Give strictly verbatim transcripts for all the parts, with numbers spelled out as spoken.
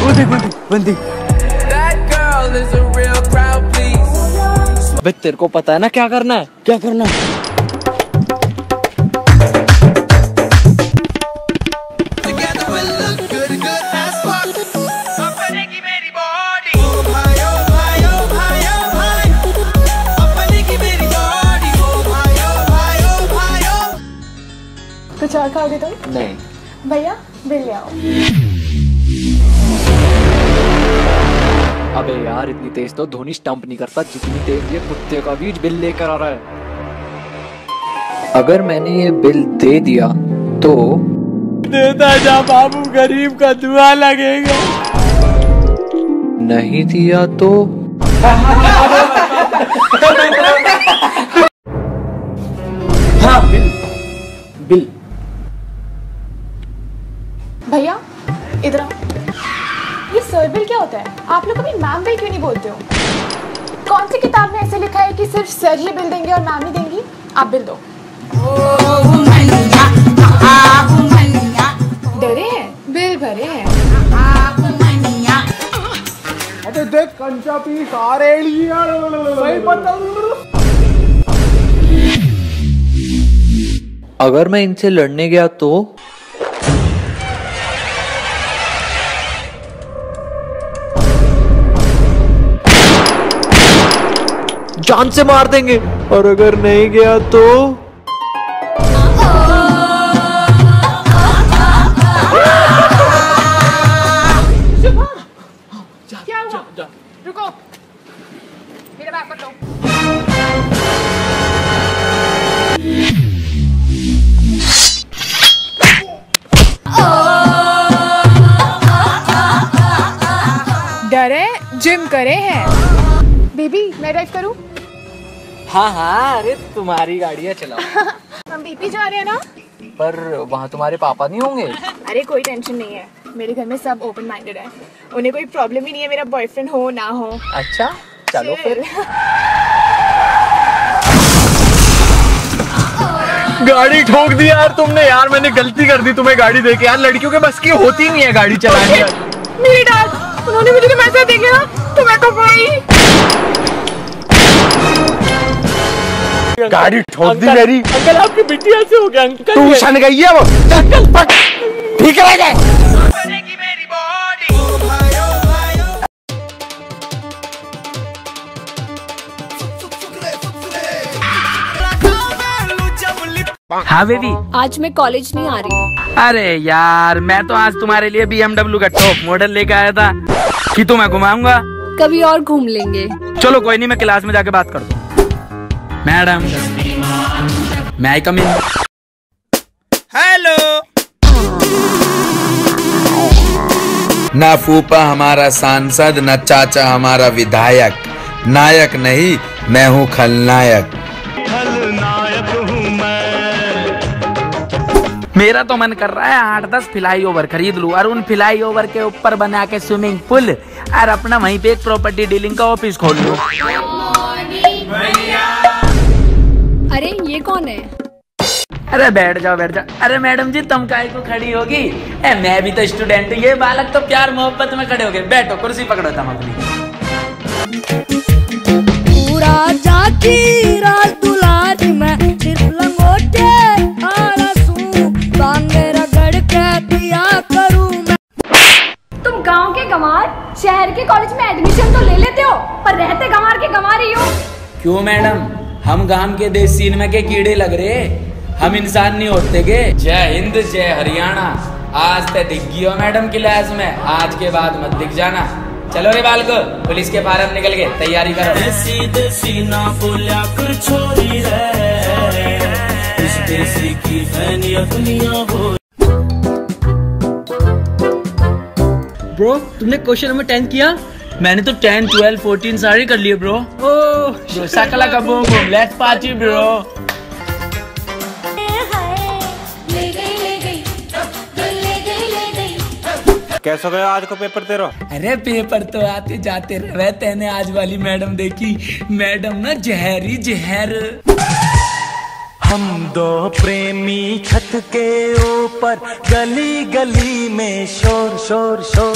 बंदी। अबे तेरे को पता है ना क्या करना है? क्या करना है? कुछ और खाओगे तुम? नहीं। भैया बिल ले आओ। अबे यार इतनी तेज तो धोनी स्टंप नहीं करता जितनी तेज ये कुत्ते का बीज बिल लेकर आ रहा है। अगर मैंने ये बिल दे दिया तो देता जा बाबू, गरीब का दुआ लगेगा। नहीं दिया तो हाँ बिल बिल। भैया इधर आओ। ये सर बिल क्या होता है? आप लोग कभी मैम बिल क्यों नहीं बोलते हो? कौन सी किताब में ऐसे लिखा है कि सिर्फ सर ही बिल देंगे और मैम ही देंगी? आप बिल दो। डरे हैं? बिल भरे हैं। अबे देख कंचा पीस आ रही है। सही पता। अगर मैं इनसे लड़ने गया तो जान से मार देंगे, और अगर नहीं गया तो क्या हुआ? रुको, मेरा बैग पकड़ो। डरे जिम करे हैं। बेबी मैं ड्राइव करूं? हाँ हाँ, अरे तुम्हारी गाड़ी है, चलाओ। हम बीपी जा रहे हैं ना? पर वहाँ तुम्हारे पापा नहीं होंगे? अरे कोई टेंशन नहीं है, मेरे घर में सब ओपन माइंडेड है, उन्हें कोई प्रॉब्लम ही नहीं है मेरा बॉयफ्रेंड हो ना हो। अच्छा चलो फिर। गाड़ी ठोक दी यार तुमने। यार मैंने गलती कर दी तुम्हें गाड़ी देके। यार लड़कियों के बस की होती नहीं है गाड़ी चलानी। मेरी डैड, उन्होंने मुझे तो मैसेज देखे ना, तो मैं तो भाई गाड़ी ठोक दी मेरी। अंकल आपकी बिटिया से हो गया अंकल। तू शन गई है वो। ठीक है गए। हाँ बेबी, आज मैं कॉलेज नहीं आ रही। अरे यार मैं तो आज तुम्हारे लिए बी एम डब्ल्यू का टॉप मॉडल लेके आया था कि तो मैं घुमाऊंगा। कभी और घूम लेंगे। चलो कोई नहीं, मैं क्लास में जाके बात कर दूँ। मैडम मैं आई कम इन? हेलो। ना फूफा हमारा सांसद, न चाचा हमारा विधायक। नायक नहीं, मैं हूँ खलनायक। खलनायक हूँ मैं। मेरा तो मन कर रहा है आठ दस फ्लाई ओवर खरीद लूं और उन फ्लाई ओवर के ऊपर बना के स्विमिंग पूल और अपना वहीं पे एक प्रॉपर्टी डीलिंग का ऑफिस खोल लूं। अरे ये कौन है? अरे बैठ जाओ बैठ जाओ। अरे मैडम जी तुम काहे को खड़ी होगी? ए मैं भी तो स्टूडेंट हूँ। ये बालक तो प्यार मोहब्बत में खड़े हो गए। बैठो, कुर्सी पकड़ो तुम अपनी। पूरा जाती रात दुलारी में सिर्फ लंगोटे आलसू मेरा गढ़ के पिया करूं मैं। तुम गांव के गंवार शहर के कॉलेज में एडमिशन तो ले लेते हो, पर रहते गंवार के गंवार ही हो। क्यों मैडम, हम गांव के देसी में के कीड़े लग रहे? हम इंसान नहीं होते के? जय हिंद जय हरियाणा। आज ते दिख गई हो मैडम क्लास में, आज के बाद मत दिख जाना। चलो रे बाल को, पुलिस के फार्म निकल गए, तैयारी करो। देसी देसी ना बोलिया कर छोरी है, इस देसी की फैनिया दुनिया हो। ब्रो तुमने क्वेश्चन नंबर टेन किया? मैंने तो टेन ट्वेल्व फोर्टीन सारे कर लिए ब्रो। ओह सकला का boom boom, let's party bro. कैसा गया आज का पेपर तेरा? अरे पेपर तो आते जाते रहे। तेने आज वाली मैडम देखी? मैडम ना जहरी जहर। हम दो प्रेमी छत के ऊपर गली गली में शोर शोर शोर।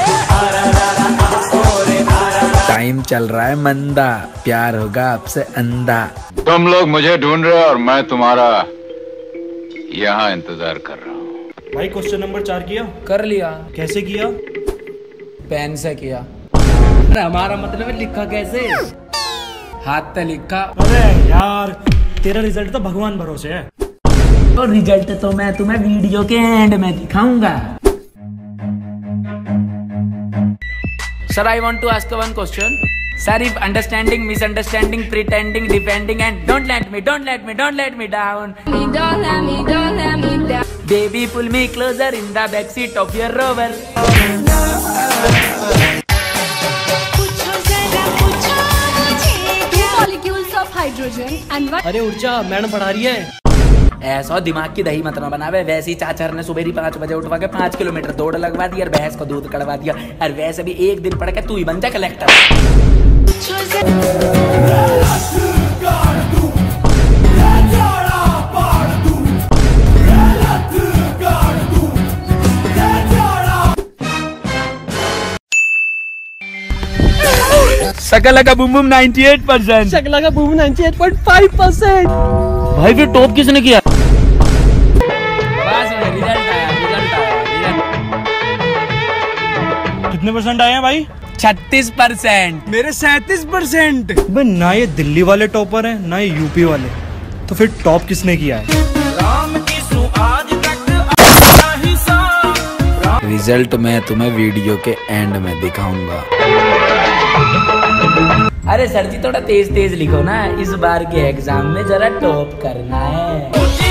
टाइम चल रहा है मंदा, प्यार होगा आपसे अंधा। तुम लोग मुझे ढूंढ रहे हो और मैं तुम्हारा यहाँ इंतजार कर रहा हूँ। भाई क्वेश्चन नंबर चार किया? कर लिया। कैसे किया? पेन से किया। अरे हमारा मतलब है लिखा कैसे? हाथ से लिखा। अरे यार तेरा रिजल्ट तो भगवान भरोसे है। और रिजल्ट तो मैं तुम्हें वीडियो के एंड में दिखाऊंगा। Sir, I want to ask one question. Sir, if understanding, misunderstanding, pretending, defending, and don't let me, don't let me, don't let me down. Don't let me, don't let me down. Baby, pull me closer in the backseat of your Rover. Two molecules of hydrogen and one. अरे ऊर्जा madam पढ़ा रही है। ऐसा दिमाग की दही मत ना बनावे। वैसे ही चाचर ने सुबह पाँच बजे उठवा के पाँच किलोमीटर दौड़ लगवा दी और भैंस को दूध कड़वा दिया। और वैसे भी एक दिन पढ़ के तू ही बन जा कलेक्टर। शकला का बूम बूम अट्ठानवे परसेंट। शकला का बूम अट्ठानवे पॉइंट पाँच परसेंट। भाई फिर टॉप किसने किया? रिजल्ट आया, रिजल्ट आया, कितने परसेंट आए हैं भाई? छत्तीस परसेंट। मेरे सैंतीस परसेंट। ना ये दिल्ली वाले टॉपर हैं ना ये यूपी वाले, तो फिर टॉप किसने किया है? रिजल्ट मैं तुम्हें वीडियो के एंड में दिखाऊंगा। अरे सर जी थोड़ा तेज तेज लिखो ना, इस बार के एग्जाम में जरा टॉप करना है।